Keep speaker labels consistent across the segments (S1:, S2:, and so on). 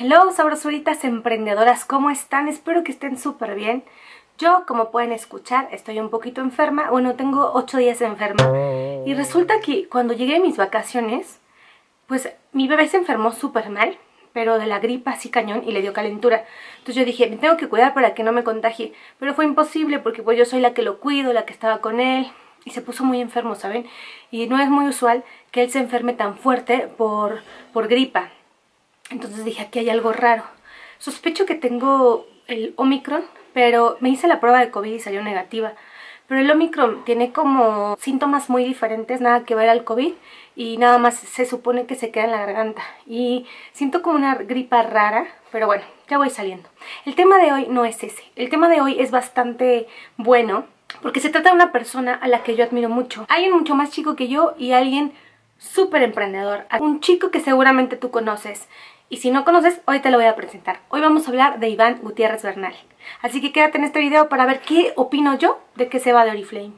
S1: Hello, sabrosuritas emprendedoras, ¿cómo están? Espero que estén súper bien. Yo, como pueden escuchar, estoy un poquito enferma. Bueno, tengo 8 días enferma. Y resulta que cuando llegué a mis vacaciones, pues mi bebé se enfermó súper mal, pero de la gripa así cañón y le dio calentura. Entonces yo dije, me tengo que cuidar para que no me contagie. Pero fue imposible porque pues yo soy la que lo cuido, la que estaba con él. Y se puso muy enfermo, ¿saben? Y no es muy usual que él se enferme tan fuerte por gripa. Entonces dije, aquí hay algo raro. Sospecho que tengo el Omicron, pero me hice la prueba de COVID y salió negativa. Pero el Omicron tiene como síntomas muy diferentes, nada que ver al COVID, y nada más se supone que se queda en la garganta. Y siento como una gripa rara, pero bueno, ya voy saliendo. El tema de hoy no es ese. El tema de hoy es bastante bueno, porque se trata de una persona a la que yo admiro mucho. Alguien mucho más chico que yo y alguien súper emprendedor. Un chico que seguramente tú conoces. Y si no conoces, hoy te lo voy a presentar. Hoy vamos a hablar de Iván Gutiérrez Bernal. Así que quédate en este video para ver qué opino yo de que se va de Oriflame.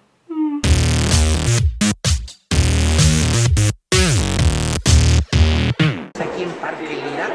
S2: Aquí en Parque Lira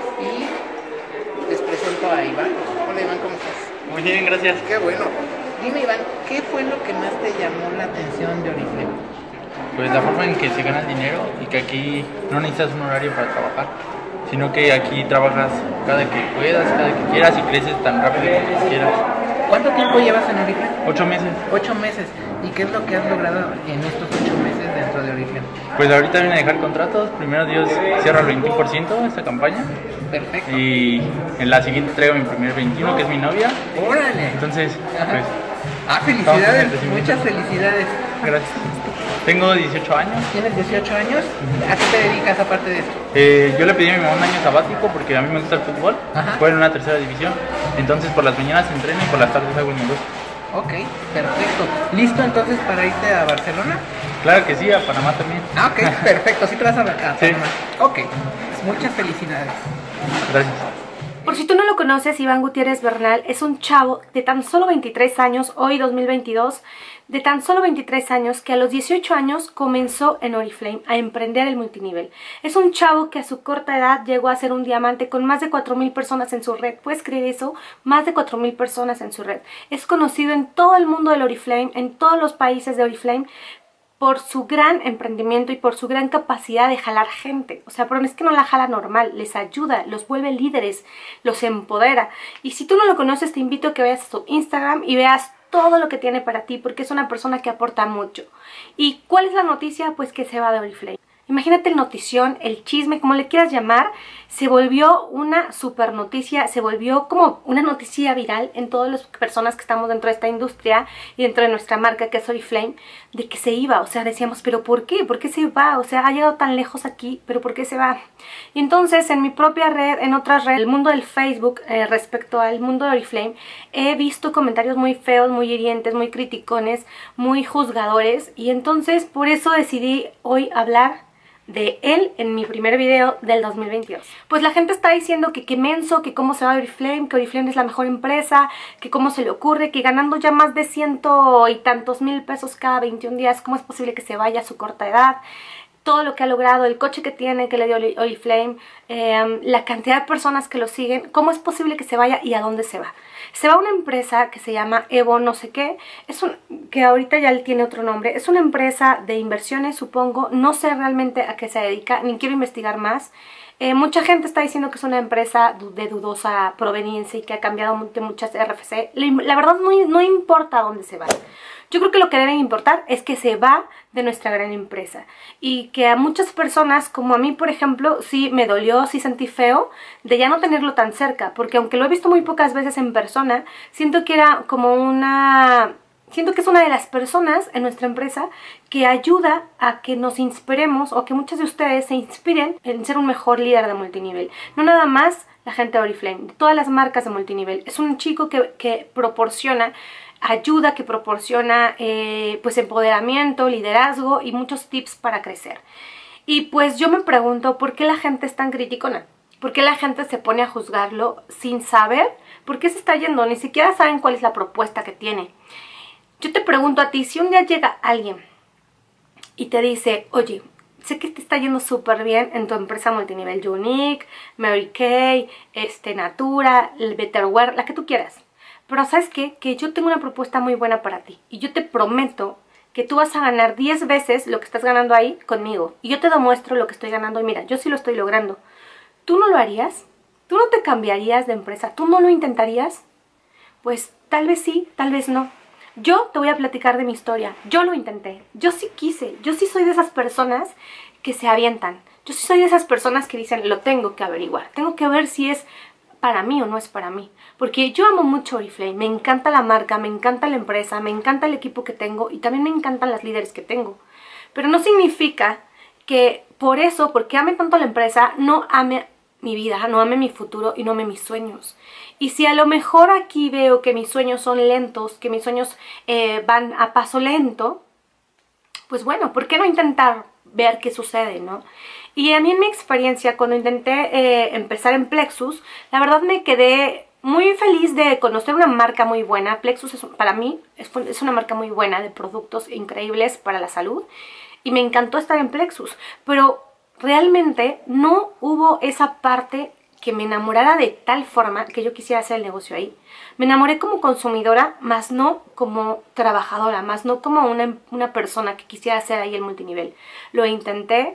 S2: y les presento a Iván. Hola Iván, ¿cómo estás?
S3: Muy bien, gracias.
S2: Qué bueno. Dime Iván, ¿qué fue lo que más te llamó la atención de Oriflame?
S3: Pues la forma en que se gana el dinero y que aquí no necesitas un horario para trabajar, sino que aquí trabajas cada que puedas, cada que quieras y creces tan rápido como quieras.
S2: ¿Cuánto tiempo llevas en Oriflame?
S3: 8 meses.
S2: 8 meses. ¿Y qué es lo que has logrado en estos 8 meses dentro de Oriflame?
S3: Pues ahorita viene a dejar contratos, primero Dios cierra el 21% esta campaña.
S2: Perfecto.
S3: Y en la siguiente traigo mi primer 21, que es mi novia.
S2: ¡Órale!
S3: Entonces, pues...
S2: felicidades, muchas felicidades.
S3: Gracias. Tengo 18 años.
S2: ¿Tienes 18 años? ¿A qué te dedicas aparte de esto?
S3: Yo le pedí a mi mamá un año sabático porque a mí me gusta el fútbol. Fue en una tercera división. Entonces por las mañanas entreno y por las tardes hago el negocio.
S2: Ok, perfecto. ¿Listo entonces para irte a Barcelona?
S3: Claro que sí, a Panamá también.
S2: Ok, perfecto. ¿Sí te vas a Panamá?
S3: Sí.
S2: Ok, muchas felicidades.
S3: Gracias.
S1: Por si tú no lo conoces, Iván Gutiérrez Bernal es un chavo de tan solo 23 años, hoy 2022, de tan solo 23 años que a los 18 años comenzó en Oriflame a emprender el multinivel. Es un chavo que a su corta edad llegó a ser un diamante con más de 4,000 personas en su red. ¿Puedes creer eso? Más de 4,000 personas en su red. Es conocido en todo el mundo del Oriflame, en todos los países de Oriflame, por su gran emprendimiento y por su gran capacidad de jalar gente. O sea, pero no es que no la jala normal, les ayuda, los vuelve líderes, los empodera. Y si tú no lo conoces, te invito a que veas su Instagram y veas todo lo que tiene para ti, porque es una persona que aporta mucho. ¿Y cuál es la noticia? Pues que se va de Oriflame. Imagínate el notición, el chisme, como le quieras llamar, se volvió una super noticia, se volvió como una noticia viral en todas las personas que estamos dentro de esta industria y dentro de nuestra marca que es Oriflame, de que se iba. O sea, decíamos, ¿pero por qué? ¿Por qué se va? O sea, ha llegado tan lejos aquí, ¿pero por qué se va? Y entonces en mi propia red, en otras redes, el mundo del Facebook, respecto al mundo de Oriflame, he visto comentarios muy feos, muy hirientes, muy criticones, muy juzgadores, y entonces por eso decidí hoy hablar de él en mi primer video del 2022. Pues la gente está diciendo que qué menso, que cómo se va a Oriflame, que Oriflame es la mejor empresa, que cómo se le ocurre, que ganando ya más de 100 y tantos mil pesos cada 21 días, ¿cómo es posible que se vaya a su corta edad? Todo lo que ha logrado, el coche que tiene, que le dio Oriflame, la cantidad de personas que lo siguen, ¿cómo es posible que se vaya y a dónde se va? Se va a una empresa que se llama Evo no sé qué, que ahorita ya tiene otro nombre, es una empresa de inversiones, supongo, no sé realmente a qué se dedica, ni quiero investigar más. Mucha gente está diciendo que es una empresa de dudosa proveniencia y que ha cambiado de muchas RFC. La verdad no importa a dónde se va. Yo creo que lo que debe importar es que se va de nuestra gran empresa y que a muchas personas, como a mí por ejemplo, sí me dolió, sí sentí feo de ya no tenerlo tan cerca, porque aunque lo he visto muy pocas veces en persona, siento que era como siento que es una de las personas en nuestra empresa que ayuda a que nos inspiremos o que muchos de ustedes se inspiren en ser un mejor líder de multinivel. No nada más la gente de Oriflame, de todas las marcas de multinivel. Es un chico que proporciona ayuda, que proporciona pues empoderamiento, liderazgo y muchos tips para crecer. Y pues yo me pregunto, ¿por qué la gente es tan criticona? ¿Por qué la gente se pone a juzgarlo sin saber por qué se está yendo? Ni siquiera saben cuál es la propuesta que tiene. Yo te pregunto a ti, si un día llega alguien y te dice, oye, sé que te está yendo súper bien en tu empresa multinivel, Younique, Mary Kay, Natura, el Betterware, la que tú quieras. Pero ¿sabes qué? Que yo tengo una propuesta muy buena para ti. Y yo te prometo que tú vas a ganar 10 veces lo que estás ganando ahí conmigo. Y yo te demuestro lo que estoy ganando y mira, yo sí lo estoy logrando. ¿Tú no lo harías? ¿Tú no te cambiarías de empresa? ¿Tú no lo intentarías? Pues tal vez sí, tal vez no. Yo te voy a platicar de mi historia. Yo lo intenté. Yo sí quise. Yo sí soy de esas personas que se avientan. Yo sí soy de esas personas que dicen, lo tengo que averiguar. Tengo que ver si es para mí o no es para mí. Porque yo amo mucho Oriflame. Me encanta la marca, me encanta la empresa, me encanta el equipo que tengo y también me encantan las líderes que tengo. Pero no significa que por eso, porque ame tanto la empresa, no ame mi vida, no ame mi futuro y no ame mis sueños. Y si a lo mejor aquí veo que mis sueños son lentos, que mis sueños van a paso lento, pues bueno, ¿por qué no intentar ver qué sucede, no? Y a mí en mi experiencia, cuando intenté empezar en Plexus, la verdad me quedé muy feliz de conocer una marca muy buena. Plexus para mí es una marca muy buena de productos increíbles para la salud y me encantó estar en Plexus, pero realmente no hubo esa parte que me enamorara de tal forma que yo quisiera hacer el negocio ahí. Me enamoré como consumidora, más no como trabajadora, más no como una persona que quisiera hacer ahí el multinivel. Lo intenté,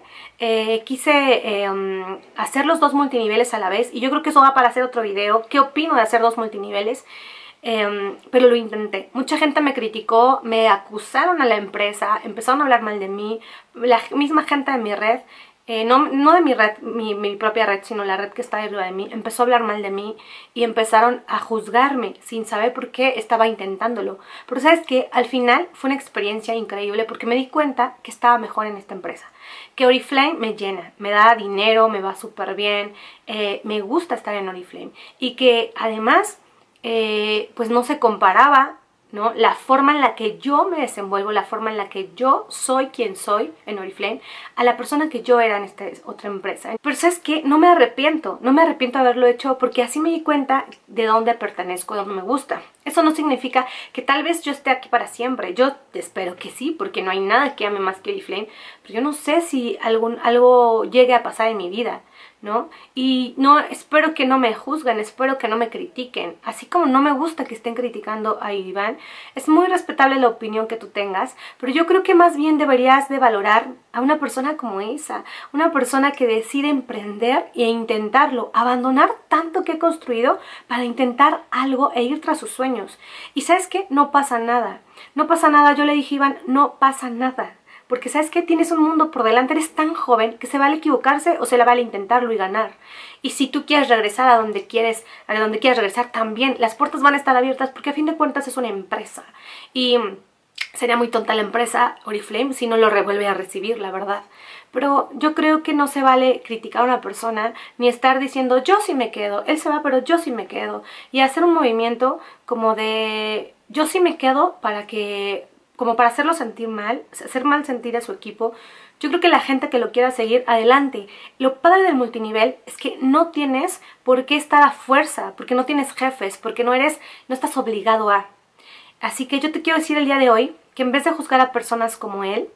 S1: quise hacer los 2 multiniveles a la vez y yo creo que eso va para hacer otro video. ¿Qué opino de hacer 2 multiniveles? Pero lo intenté. Mucha gente me criticó, me acusaron a la empresa, empezaron a hablar mal de mí, la misma gente de mi red. No de mi red, mi propia red, sino la red que está arriba de mí, empezó a hablar mal de mí y empezaron a juzgarme sin saber por qué estaba intentándolo. Pero sabes que al final fue una experiencia increíble porque me di cuenta que estaba mejor en esta empresa. Que Oriflame me llena, me da dinero, me va súper bien, me gusta estar en Oriflame. Y que además, pues no se comparaba, ¿no? La forma en la que yo me desenvuelvo, la forma en la que yo soy quien soy en Oriflame, a la persona que yo era en esta otra empresa. Pero ¿sabes qué? No me arrepiento de haberlo hecho porque así me di cuenta de dónde pertenezco, de dónde me gusta. Eso no significa que tal vez yo esté aquí para siempre. Yo espero que sí, porque no hay nada que ame más que Oriflame, pero yo no sé si algo llegue a pasar en mi vida, ¿no? Y no, espero que no me juzguen, espero que no me critiquen, así como no me gusta que estén criticando a Iván. Es muy respetable la opinión que tú tengas, pero yo creo que más bien deberías de valorar a una persona como esa, una persona que decide emprender e intentarlo, abandonar tanto que he construido para intentar algo e ir tras sus sueños. Y ¿sabes qué? No pasa nada, no pasa nada. Yo le dije a Iván, no pasa nada. Porque ¿sabes qué? Tienes un mundo por delante, eres tan joven que se vale equivocarse o se le vale intentarlo y ganar. Y si tú quieres regresar a donde quieres regresar también, las puertas van a estar abiertas porque a fin de cuentas es una empresa. Y sería muy tonta la empresa Oriflame si no lo vuelve a recibir, la verdad. Pero yo creo que no se vale criticar a una persona ni estar diciendo yo sí me quedo, él se va pero yo sí me quedo. Y hacer un movimiento como de yo sí me quedo como para hacerlo sentir mal, hacer mal sentir a su equipo. Yo creo que la gente que lo quiera seguir, adelante. Lo padre del multinivel es que no tienes por qué estar a fuerza, porque no tienes jefes, porque no estás obligado a. Así que yo te quiero decir el día de hoy que en vez de juzgar a personas como él,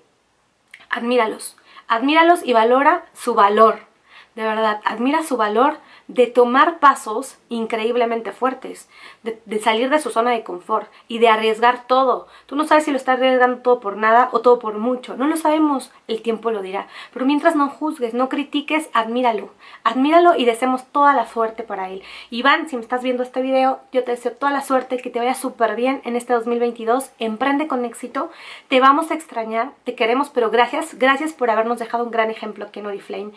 S1: admíralos. Admíralos y valora su valor. De verdad, admira su valor de tomar pasos increíblemente fuertes, de salir de su zona de confort y de arriesgar todo. Tú no sabes si lo está arriesgando todo por nada o todo por mucho. No lo sabemos, el tiempo lo dirá. Pero mientras no juzgues, no critiques, admíralo. Admíralo y deseemos toda la suerte para él. Iván, si me estás viendo este video, yo te deseo toda la suerte, que te vaya súper bien en este 2022. Emprende con éxito. Te vamos a extrañar, te queremos, pero gracias por habernos dejado un gran ejemplo aquí en Oriflame.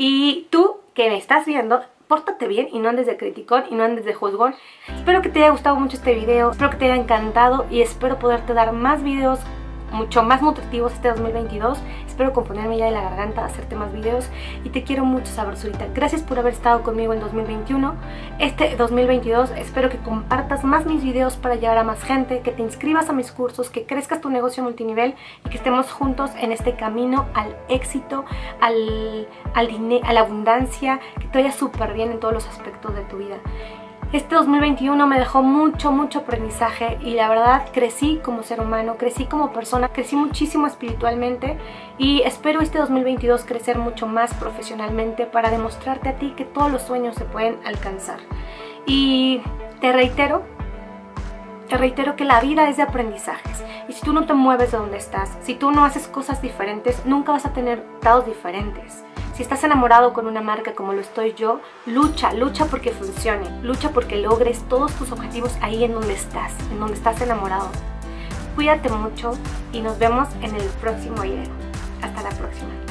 S1: Y tú, que me estás viendo, pórtate bien y no andes de criticón y no andes de juzgón. Espero que te haya gustado mucho este video, espero que te haya encantado y espero poderte dar más videos mucho más nutritivos este 2022. Espero componerme ya de la garganta, hacerte más videos y te quiero mucho, sabrosurita. Gracias por haber estado conmigo en 2021. Este 2022 espero que compartas más mis videos para llegar a más gente, que te inscribas a mis cursos, que crezcas tu negocio multinivel y que estemos juntos en este camino al éxito, a la abundancia, que te vaya súper bien en todos los aspectos de tu vida. Este 2021 me dejó mucho aprendizaje y la verdad crecí como ser humano, crecí como persona, crecí muchísimo espiritualmente y espero este 2022 crecer mucho más profesionalmente para demostrarte a ti que todos los sueños se pueden alcanzar. Y te reitero que la vida es de aprendizajes y si tú no te mueves de donde estás, si tú no haces cosas diferentes, nunca vas a tener resultados diferentes. Si estás enamorado con una marca como lo estoy yo, lucha porque funcione, lucha porque logres todos tus objetivos ahí en donde estás enamorado. Cuídate mucho y nos vemos en el próximo video. Hasta la próxima.